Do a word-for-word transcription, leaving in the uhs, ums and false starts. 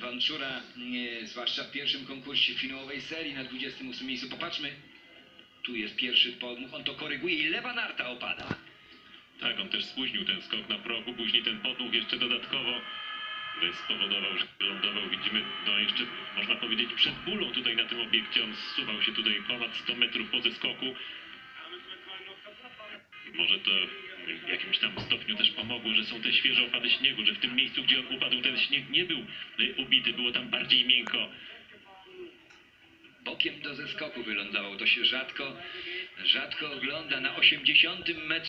Konczura, nie, zwłaszcza w pierwszym konkursie finałowej serii na dwudziestym ósmym miejscu. Popatrzmy, tu jest pierwszy podmuch, on to koryguje i lewa narta opada. Tak, on też spóźnił ten skok na progu, później ten podmuch jeszcze dodatkowo spowodował, że lądował, widzimy, no jeszcze można powiedzieć przed bólą tutaj na tym obiekcie. On zsuwał się tutaj ponad sto metrów po zeskoku. Może to w jakimś tam stopniu też pomogło, że są te świeże opady śniegu, że w tym miejscu, gdzie on upadł, ten śnieg nie był ubity, było tam bardziej miękko. Bokiem do zeskoku wylądował, to się rzadko, rzadko ogląda na osiemdziesiątym metrze.